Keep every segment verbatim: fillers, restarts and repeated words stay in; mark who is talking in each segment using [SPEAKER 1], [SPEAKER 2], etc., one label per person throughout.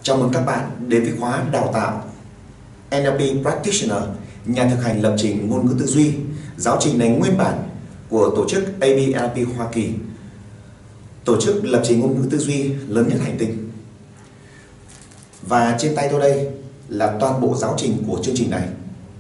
[SPEAKER 1] Chào mừng các bạn đến với khóa đào tạo en lờ pê Practitioner, nhà thực hành lập trình ngôn ngữ tư duy. Giáo trình này nguyên bản của tổ chức a bê en lờ pê Hoa Kỳ, tổ chức lập trình ngôn ngữ tư duy lớn nhất hành tinh. Và trên tay tôi đây là toàn bộ giáo trình của chương trình này.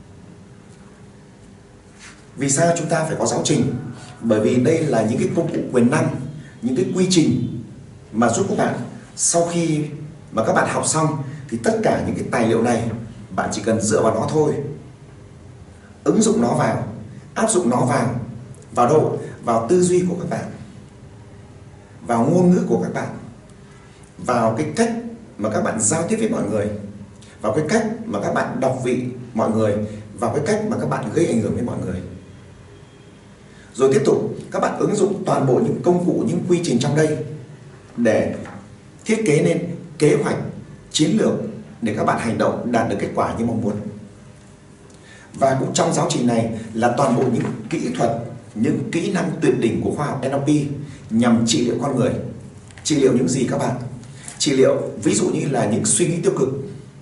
[SPEAKER 1] Vì sao chúng ta phải có giáo trình? Bởi vì đây là những cái công cụ quyền năng, những cái quy trình mà giúp các bạn sau khi mà các bạn học xong thì tất cả những cái tài liệu này bạn chỉ cần dựa vào nó thôi, ứng dụng nó vào, áp dụng nó vào vào đâu? Vào tư duy của các bạn, vào ngôn ngữ của các bạn, vào cái cách mà các bạn giao tiếp với mọi người, vào cái cách mà các bạn đọc vị mọi người, vào cái cách mà các bạn gây ảnh hưởng với mọi người. Rồi tiếp tục các bạn ứng dụng toàn bộ những công cụ, những quy trình trong đây để thiết kế nên kế hoạch, chiến lược để các bạn hành động đạt được kết quả như mong muốn. Và cũng trong giáo trình này là toàn bộ những kỹ thuật, những kỹ năng tuyệt đỉnh của khoa học en lờ pê nhằm trị liệu con người. Trị liệu những gì các bạn? Trị liệu ví dụ như là những suy nghĩ tiêu cực,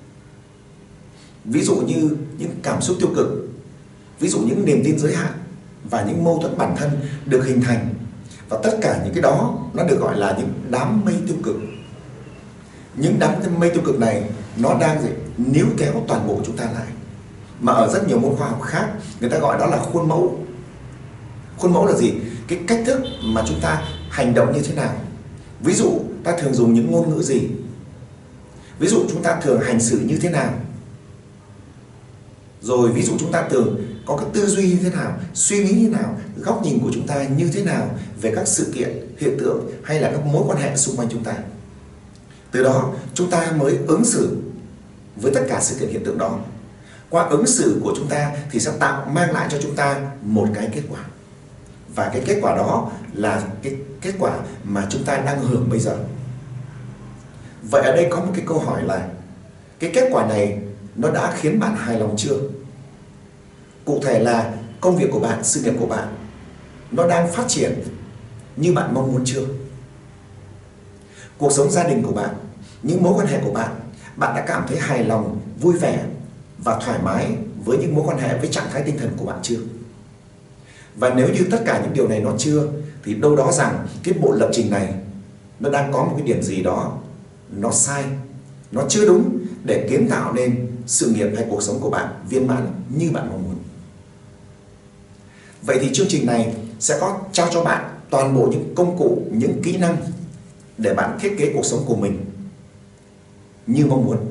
[SPEAKER 1] ví dụ như những cảm xúc tiêu cực, ví dụ những niềm tin giới hạn và những mâu thuẫn bản thân được hình thành. Và tất cả những cái đó nó được gọi là những đám mây tiêu cực. Những đám mây tiêu cực này nó đang gì? Níu kéo toàn bộ chúng ta lại. Mà ở rất nhiều môn khoa học khác người ta gọi đó là khuôn mẫu. Khuôn mẫu là gì? Cái cách thức mà chúng ta hành động như thế nào. Ví dụ ta thường dùng những ngôn ngữ gì, ví dụ chúng ta thường hành xử như thế nào, rồi ví dụ chúng ta thường có cái tư duy như thế nào, suy nghĩ như thế nào, góc nhìn của chúng ta như thế nào về các sự kiện, hiện tượng hay là các mối quan hệ xung quanh chúng ta. Từ đó chúng ta mới ứng xử với tất cả sự kiện hiện tượng đó. Qua ứng xử của chúng ta thì sẽ tạo mang lại cho chúng ta một cái kết quả. Và cái kết quả đó là cái kết quả mà chúng ta đang hưởng bây giờ. Vậy ở đây có một cái câu hỏi là cái kết quả này nó đã khiến bạn hài lòng chưa? Cụ thể là công việc của bạn, sự nghiệp của bạn nó đang phát triển như bạn mong muốn chưa? Cuộc sống gia đình của bạn, những mối quan hệ của bạn, bạn đã cảm thấy hài lòng, vui vẻ và thoải mái với những mối quan hệ, với trạng thái tinh thần của bạn chưa? Và nếu như tất cả những điều này nó chưa, thì đâu đó rằng cái bộ lập trình này nó đang có một cái điểm gì đó nó sai, nó chưa đúng để kiến tạo nên sự nghiệp hay cuộc sống của bạn viên mãn như bạn mong muốn. Vậy thì chương trình này sẽ có trao cho bạn toàn bộ những công cụ, những kỹ năng để bạn thiết kế cuộc sống của mình như mong muốn.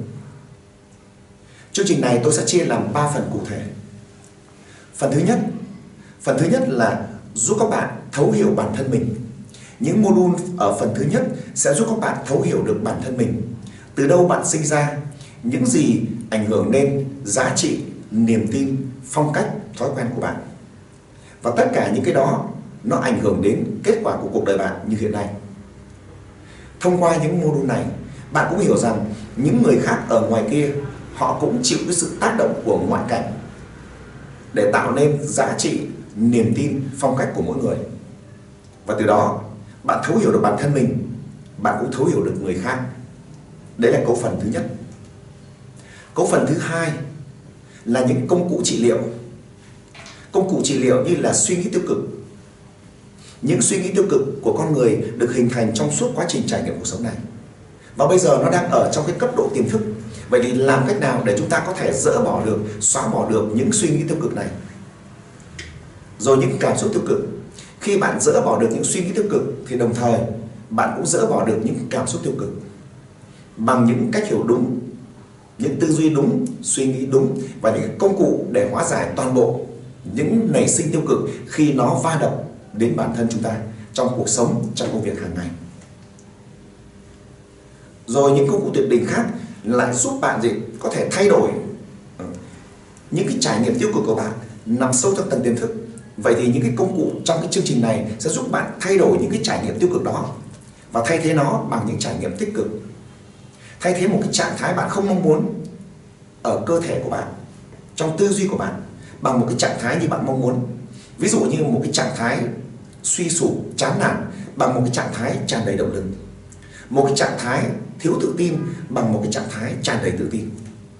[SPEAKER 1] Chương trình này tôi sẽ chia làm ba phần cụ thể. Phần thứ nhất, phần thứ nhất là giúp các bạn thấu hiểu bản thân mình. Những module ở phần thứ nhất sẽ giúp các bạn thấu hiểu được bản thân mình. Từ đâu bạn sinh ra, những gì ảnh hưởng đến giá trị, niềm tin, phong cách, thói quen của bạn. Và tất cả những cái đó nó ảnh hưởng đến kết quả của cuộc đời bạn như hiện nay. Thông qua những module này, bạn cũng hiểu rằng những người khác ở ngoài kia họ cũng chịu cái sự tác động của ngoại cảnh để tạo nên giá trị, niềm tin, phong cách của mỗi người. Và từ đó bạn thấu hiểu được bản thân mình, bạn cũng thấu hiểu được người khác. Đấy là câu phần thứ nhất. Câu phần thứ hai là những công cụ trị liệu. Công cụ trị liệu như là suy nghĩ tiêu cực. Những suy nghĩ tiêu cực của con người được hình thành trong suốt quá trình trải nghiệm cuộc sống này. Và bây giờ nó đang ở trong cái cấp độ tiềm thức. Vậy thì làm cách nào để chúng ta có thể dỡ bỏ được, xóa bỏ được những suy nghĩ tiêu cực này? Rồi những cảm xúc tiêu cực. Khi bạn dỡ bỏ được những suy nghĩ tiêu cực thì đồng thời bạn cũng dỡ bỏ được những cảm xúc tiêu cực bằng những cách hiểu đúng, những tư duy đúng, suy nghĩ đúng và những công cụ để hóa giải toàn bộ những nảy sinh tiêu cực khi nó va đập đến bản thân chúng ta trong cuộc sống, trong công việc hàng ngày. Rồi những công cụ tuyệt đỉnh khác lại giúp bạn gì có thể thay đổi những cái trải nghiệm tiêu cực của bạn nằm sâu trong tầng tiềm thức. Vậy thì những cái công cụ trong cái chương trình này sẽ giúp bạn thay đổi những cái trải nghiệm tiêu cực đó và thay thế nó bằng những trải nghiệm tích cực. Thay thế một cái trạng thái bạn không mong muốn ở cơ thể của bạn, trong tư duy của bạn bằng một cái trạng thái như bạn mong muốn. Ví dụ như một cái trạng thái suy sụp, chán nản bằng một cái trạng thái tràn đầy động lực. Một cái trạng thái thiếu tự tin bằng một cái trạng thái tràn đầy tự tin.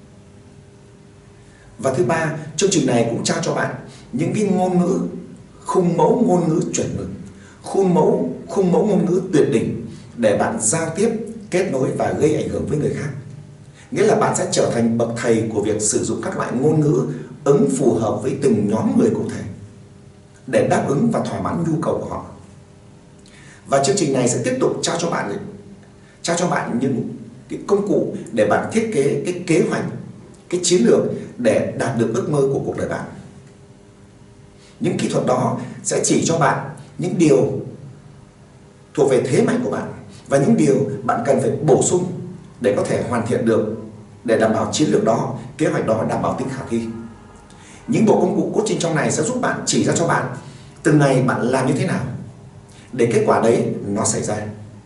[SPEAKER 1] Và thứ ba, chương trình này cũng trao cho bạn những cái ngôn ngữ, khung mẫu ngôn ngữ chuẩn mực, khung mẫu, khung mẫu ngôn ngữ tuyệt đỉnh để bạn giao tiếp, kết nối và gây ảnh hưởng với người khác. Nghĩa là bạn sẽ trở thành bậc thầy của việc sử dụng các loại ngôn ngữ ứng phù hợp với từng nhóm người cụ thể để đáp ứng và thỏa mãn nhu cầu của họ. Và chương trình này sẽ tiếp tục trao cho bạn trao cho bạn những cái công cụ để bạn thiết kế cái kế hoạch, cái chiến lược để đạt được ước mơ của cuộc đời bạn. Những kỹ thuật đó sẽ chỉ cho bạn những điều thuộc về thế mạnh của bạn và những điều bạn cần phải bổ sung để có thể hoàn thiện được, để đảm bảo chiến lược đó, kế hoạch đó đảm bảo tính khả thi. Những bộ công cụ coaching trong này sẽ giúp bạn, chỉ ra cho bạn từng ngày bạn làm như thế nào để kết quả đấy nó xảy ra.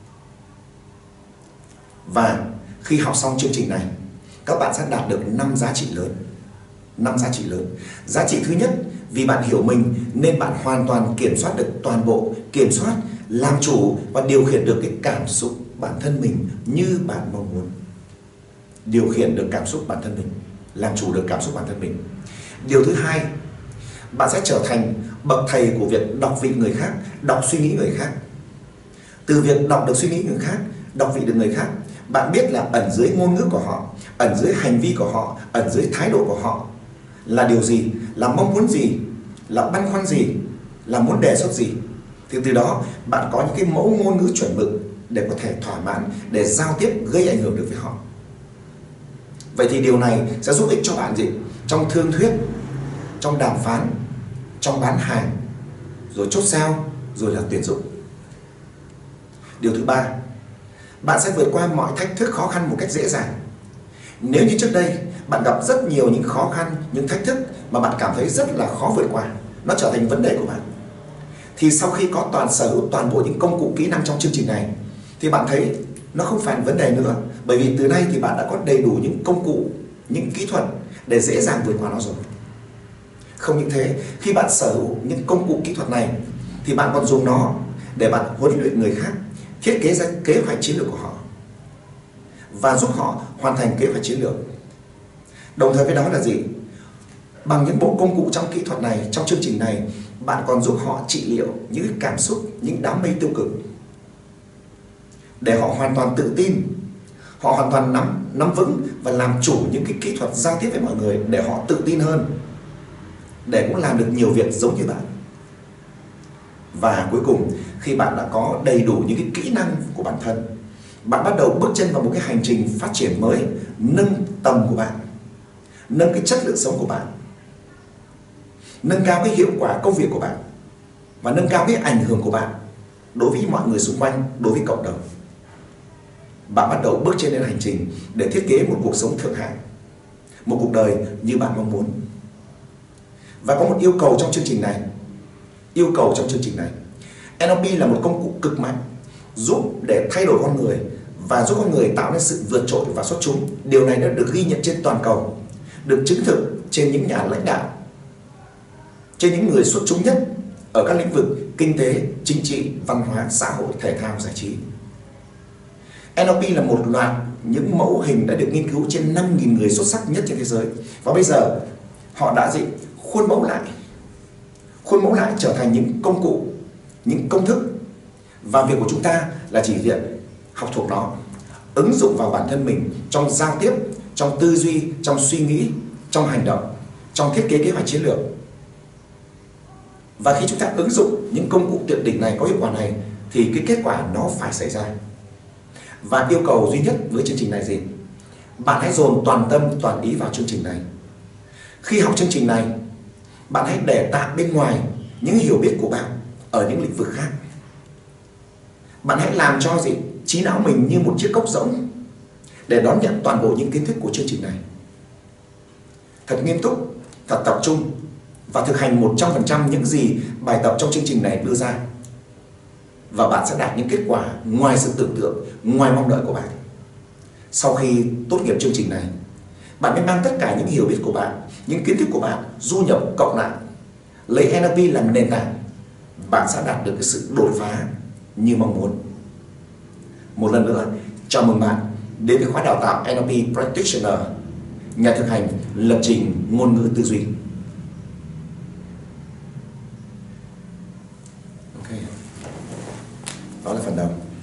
[SPEAKER 1] Và khi học xong chương trình này, các bạn sẽ đạt được năm giá trị lớn. năm giá trị lớn. Giá trị thứ nhất, vì bạn hiểu mình nên bạn hoàn toàn kiểm soát được toàn bộ, kiểm soát, làm chủ và điều khiển được cái cảm xúc bản thân mình như bạn mong muốn. Điều khiển được cảm xúc bản thân mình, làm chủ được cảm xúc bản thân mình. Điều thứ hai, bạn sẽ trở thành bậc thầy của việc đọc vị người khác, đọc suy nghĩ người khác. Từ việc đọc được suy nghĩ người khác, đọc vị được người khác, bạn biết là ẩn dưới ngôn ngữ của họ, ẩn dưới hành vi của họ, ẩn dưới thái độ của họ là điều gì, là mong muốn gì, là băn khoăn gì, là muốn đề xuất gì. Thì từ đó bạn có những cái mẫu ngôn ngữ chuẩn mực để có thể thỏa mãn, để giao tiếp, gây ảnh hưởng được với họ. Vậy thì điều này sẽ giúp ích cho bạn gì? Trong thương thuyết, trong đàm phán, trong bán hàng, rồi chốt sale, rồi là tuyển dụng. Điều thứ ba, bạn sẽ vượt qua mọi thách thức khó khăn một cách dễ dàng. Nếu như trước đây bạn gặp rất nhiều những khó khăn, những thách thức mà bạn cảm thấy rất là khó vượt qua, nó trở thành vấn đề của bạn, thì sau khi có toàn sở hữu toàn bộ những công cụ kỹ năng trong chương trình này thì bạn thấy nó không phải vấn đề nữa, bởi vì từ nay thì bạn đã có đầy đủ những công cụ, những kỹ thuật để dễ dàng vượt qua nó rồi. Không những thế, khi bạn sở hữu những công cụ kỹ thuật này thì bạn còn dùng nó để bạn huấn luyện người khác, thiết kế ra kế hoạch chiến lược của họ và giúp họ hoàn thành kế hoạch chiến lược. Đồng thời với đó là gì? Bằng những bộ công cụ trong kỹ thuật này, trong chương trình này, bạn còn giúp họ trị liệu những cảm xúc, những đám mây tiêu cực, để họ hoàn toàn tự tin, họ hoàn toàn nắm nắm vững và làm chủ những cái kỹ thuật giao tiếp với mọi người để họ tự tin hơn, để cũng làm được nhiều việc giống như bạn. Và cuối cùng, khi bạn đã có đầy đủ những cái kỹ năng của bản thân, bạn bắt đầu bước chân vào một cái hành trình phát triển mới, nâng tầm của bạn, nâng cái chất lượng sống của bạn, nâng cao cái hiệu quả công việc của bạn và nâng cao cái ảnh hưởng của bạn đối với mọi người xung quanh, đối với cộng đồng. Bạn bắt đầu bước trên lên hành trình để thiết kế một cuộc sống thượng hạng, một cuộc đời như bạn mong muốn. Và có một yêu cầu trong chương trình này. Yêu cầu trong chương trình này, en lờ pê là một công cụ cực mạnh, giúp để thay đổi con người và giúp con người tạo nên sự vượt trội và xuất chúng. Điều này đã được ghi nhận trên toàn cầu, được chứng thực trên những nhà lãnh đạo, trên những người xuất chúng nhất ở các lĩnh vực kinh tế, chính trị, văn hóa, xã hội, thể thao, giải trí. en lờ pê là một loạt những mẫu hình đã được nghiên cứu trên năm nghìn người xuất sắc nhất trên thế giới. Và bây giờ họ đã gì? Khuôn mẫu lại. Khuôn mẫu lại trở thành những công cụ, những công thức. Và việc của chúng ta là chỉ việc học thuộc nó, ứng dụng vào bản thân mình trong giao tiếp, trong tư duy, trong suy nghĩ, trong hành động, trong thiết kế kế hoạch chiến lược. Và khi chúng ta ứng dụng những công cụ tuyệt đỉnh này, có hiệu quả này, thì cái kết quả nó phải xảy ra. Và yêu cầu duy nhất với chương trình này gì? Bạn hãy dồn toàn tâm, toàn ý vào chương trình này. Khi học chương trình này, bạn hãy để tạm bên ngoài những hiểu biết của bạn ở những lĩnh vực khác. Bạn hãy làm cho gì? Trí não mình như một chiếc cốc rỗng để đón nhận toàn bộ những kiến thức của chương trình này. Thật nghiêm túc, thật tập trung và thực hành một trăm phần trăm những gì bài tập trong chương trình này đưa ra. Và bạn sẽ đạt những kết quả ngoài sự tưởng tượng, ngoài mong đợi của bạn. Sau khi tốt nghiệp chương trình này, bạn mới mang tất cả những hiểu biết của bạn, những kiến thức của bạn du nhập cộng lại, lấy en lờ pê làm nền tảng, bạn sẽ đạt được cái sự đột phá như mong muốn. Một lần nữa, chào mừng bạn đến với khóa đào tạo en lờ pê Practitioner, nhà thực hành lập trình ngôn ngữ tư duy. Ok, đó là phần đầu.